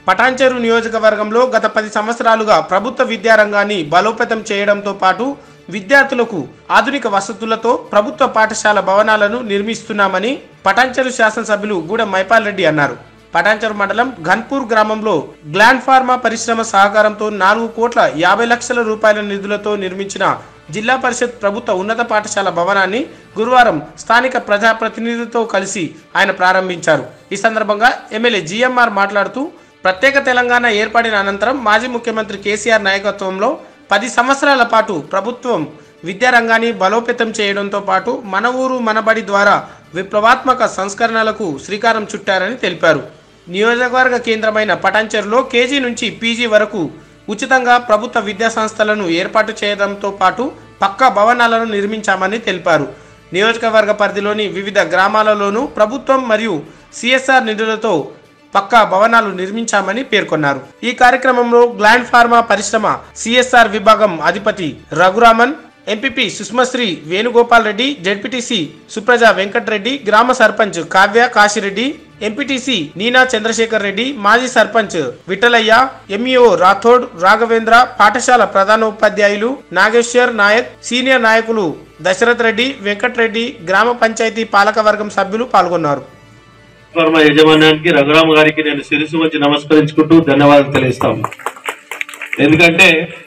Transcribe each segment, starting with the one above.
పటాన్చెరు నియోజకవర్గంలో గత 10 సంవత్సరాలుగా ప్రభుత్వ విద్యారంగాన్ని బలోపేతం చేయడంతో పాటు విద్యార్థులకు ఆధునిక వసతులతో ప్రభుత్వ పాఠశాల భవనాలను నిర్మిస్తున్నామని పటాన్చెరు శాసనసభ్యులు గూడెం మైపాల్ రెడ్డి అన్నారు. పటాన్చెరు మండలం ఘన్పూర్ గ్రామంలో గ్లాండ్ ఫార్మా పరిశ్రమ సహకారంతో 4,50,00,000 రూపాయల నిధులతో నిర్మించిన జిల్లా పరిషత్ ప్రభుత్వ ఉన్నత పాఠశాల భవనాన్ని గురువారం స్థానిక ప్రజాప్రతినిధులతో కలిసి ఆయన ప్రారంభించారు. ఈ సందర్భంగా ఎమ్మెల్యే జిఎంఆర్ మాట్లాడుతూ ప్రత్యేక తెలంగాణ ఏర్పడిన అనంతరం మాజీ ముఖ్యమంత్రి కేసీఆర్ నాయకత్వంలో 10 సంవత్సరాల పాటు ప్రభుత్వం విద్యారంగాన్ని బలోపేతం చేయడంతో పాటు మన ఊరు మనబడి ద్వారా విప్లవాత్మక సంస్కరణలకు శ్రీకారం చుట్టారని తెలిపారు. నియోజకవర్గ కేంద్రమైన పటాన్చెరులో కేజీ నుంచి పీజీ వరకు ఉచితంగా ప్రభుత్వ విద్యా సంస్థలను ఏర్పాటు చేయడంతో పాటు పక్కా భవనాలను నిర్మించామని తెలిపారు. నియోజకవర్గ పరిధిలోని వివిధ గ్రామాలలోనూ ప్రభుత్వం మరియు సిఎస్ఆర్ నిధులతో పక్కా భవనాలు నిర్మించామని పేర్కొన్నారు. ఈ కార్యక్రమంలో గ్లాండ్ ఫార్మా పరిశ్రమ సిఎస్ఆర్ విభాగం అధిపతి రఘురామన్, ఎంపీపీ సుష్మశ్రీ వేణుగోపాల్ రెడ్డి, జెడ్పీటీసీ సుప్రజ వెంకటరెడ్డి, గ్రామ సర్పంచ్ కావ్య కాశిరెడ్డి, ఎంపీటీసీ నీనా చంద్రశేఖర్ రెడ్డి, మాజీ సర్పంచ్ విఠలయ్య, ఎంఈఓ రాథోడ్ రాఘవేంద్ర, పాఠశాల ప్రధానోపాధ్యాయులు నాగేశ్వర్ నాయక్, సీనియర్ నాయకులు దశరథ్ రెడ్డి, వెంకటరెడ్డి, గ్రామ పంచాయతీ పాలకవర్గం సభ్యులు పాల్గొన్నారు. యజమానానికి రఘురామ గారికి నేను శిరసు వచ్చి నమస్కరించుకుంటూ ధన్యవాదాలు తెలియస్తాను. ఎందుకంటే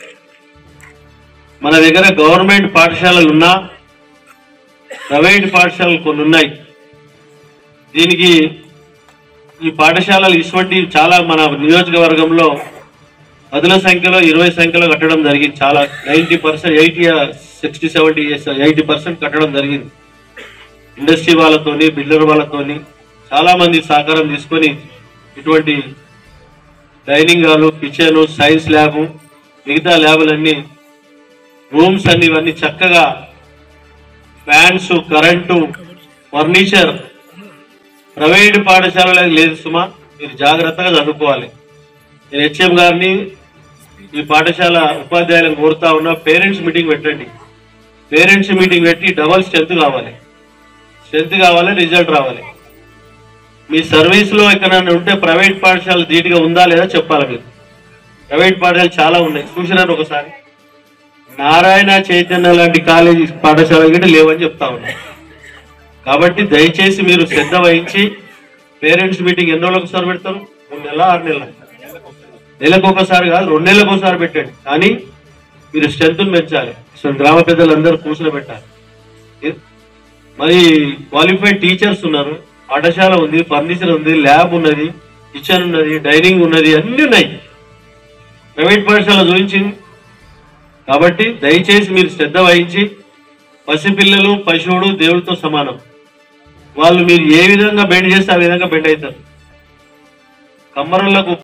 మన దగ్గర గవర్నమెంట్ పాఠశాలలు ఉన్నా ప్రైవేట్ పాఠశాలలు కొన్ని ఉన్నాయి. దీనికి ఈ పాఠశాలలు ఇటువంటి చాలా మన నియోజకవర్గంలో 10ల సంఖ్యలో 20 సంఖ్యలో కట్టడం జరిగింది. చాలా 90%, 80% కట్టడం జరిగింది. ఇండస్ట్రీ వాళ్ళతోని, బిల్డర్ వాళ్ళతోని చాలా మంది సహకారం తీసుకొని ఇటువంటి dining hall, kitchen, science lab, మిగతా ల్యాబులన్నీ, రూమ్స్ అన్ని ఇవన్నీ చక్కగా ఫ్యాన్స్, కరెంటు, ఫర్నిచర్ ప్రైవేట్ పాఠశాలలో లేదు సుమా. మీరు జాగ్రత్తగా చదువుకోవాలి. నేను హెచ్ఎం గారిని ఈ పాఠశాల ఉపాధ్యాయులను కోరుతా ఉన్నా, పేరెంట్స్ మీటింగ్ పెట్టండి. పేరెంట్స్ మీటింగ్ పెట్టి డబల్ స్ట్రెంత్ కావాలి, రిజల్ట్ రావాలి. మీ సర్వీస్లో ఎక్కడైనా ఉంటే ప్రైవేట్ పాఠశాల ధీటుగా ఉందా లేదా చెప్పాలి. మీరు ప్రైవేట్ పాఠశాలలు చాలా ఉన్నాయి, చూసినారు. ఒకసారి నారాయణ చైతన్య లాంటి కాలేజీ పాఠశాల కూడా లేవని చెప్తా ఉన్నారు. కాబట్టి దయచేసి మీరు శ్రద్ధ వహించి పేరెంట్స్ మీటింగ్ ఎన్ని రోజులకు ఒకసారి పెడతారు? 3 నెలల 6 నెలల, నెలకు ఒకసారి కాదు 2 నెలలకు ఒకసారి పెట్టండి. కానీ మీరు స్ట్రెంత్ను పెంచాలి. సో గ్రామ పెద్దలందరూ కూర్చుని పెట్టాలి. మరి క్వాలిఫైడ్ టీచర్స్ ఉన్నారు, పాఠశాల ఉంది, ఫర్నిచర్ ఉంది, ల్యాబ్ ఉన్నది, కిచెన్ ఉన్నది, డైనింగ్ ఉన్నది, అన్ని ఉన్నాయి. ప్రైవేట్ పాఠశాల చూపించింది. కాబట్టి దయచేసి మీరు శ్రద్ధ వహించి, పసిపిల్లలు పశువుడు దేవుడితో సమానం. వాళ్ళు మీరు ఏ విధంగా బెండ్ చేస్తే ఆ విధంగా బెండ్ అవుతారు. కమ్మరులకు